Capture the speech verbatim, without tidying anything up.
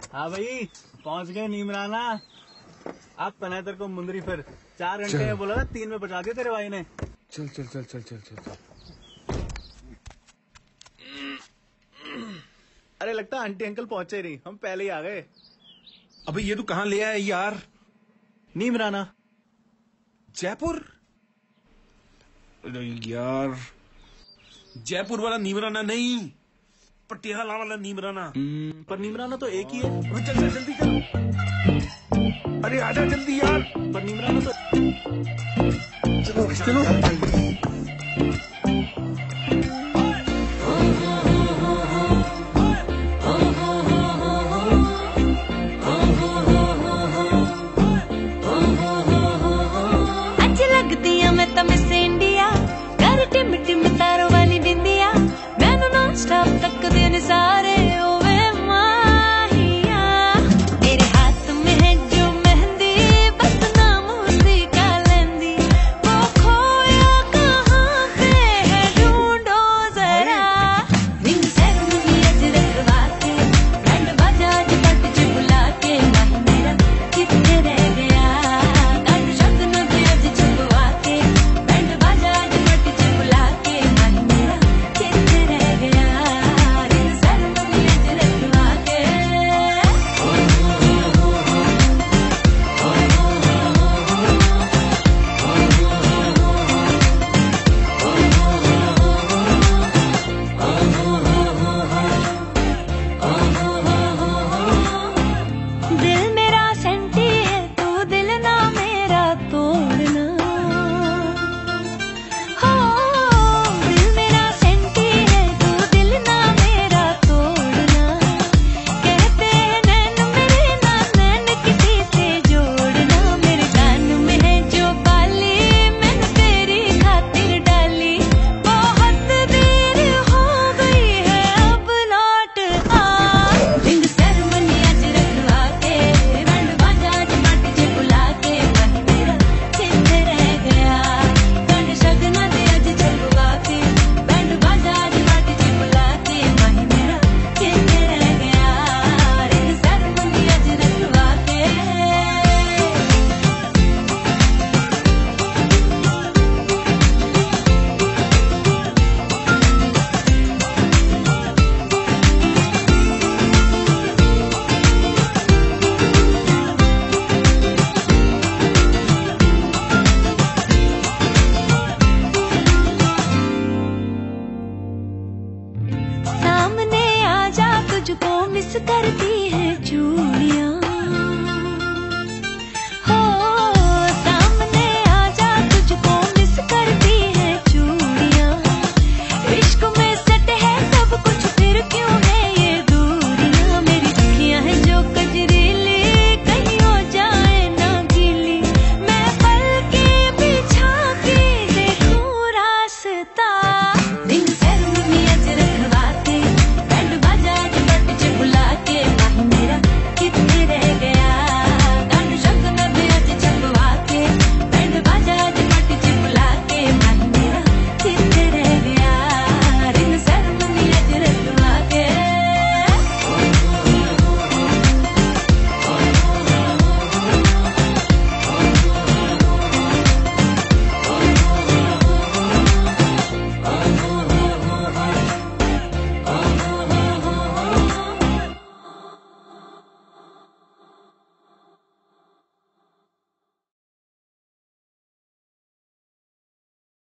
हाँ भाई पहुंच गए नीमराना। अब पना तेरे को मुंदरी फिर चार घंटे में बोला था, तीन में बचा दिया तेरे भाई ने। चल चल चल चल चल चल चल। अरे लगता आंटी अंकल पहुंचे नहीं, हम पहले ही आ गए। अबे ये तू कहाँ ले आया यार? नीमराना जयपुर? अरे यार जयपुर वाला नीमराना नहीं, पटियाला वाला नीमराना। पर नीमराना तो एक ही है। चल चल जल्दी चल। अरे आजा जल्दी यार। पर नीमराना तो चलो चलो। स्टॉप तक दिन सारे ओवे माहिया, तेरे हाथ में है जो मेहंदी बदनाम उसी का लेंदी, वो खोया कहाँ पे है ढूंढो जरा। रिंग सेरेमनी अज रखवा के बैंड बाजा पट च बुला के, माही मेरा कितने रह गया, काट शगन दे अज छुपवा के बैंड बाजा पट च बुला के, माही मेरा कितने रह गया। दिल मेरा सेंटी है तू दिल ना मेरा तोड़ना, हो दिल मेरा सेंटी है तू दिल ना मेरा तोड़ना, कहते हैं नैन मेरे ना नैन किसी से जोड़ना, मेरे कान में है जो बाली मैंने तेरी खातिर डाली, बहुत देर हो गई है अब लौट आ। रिंग सेरेमनी आज रखवा के बैंड बाजा पट च बुला के, माही मेरा कितने रह गया, काट शगना दे अज छुपवा के बैंड बाजा पट च बुला के, माही मेरा कितने रह गया। रिंग सेरेमनी आज रखवा के। सामने आजा तुझको मिस करती है चूड़ियां।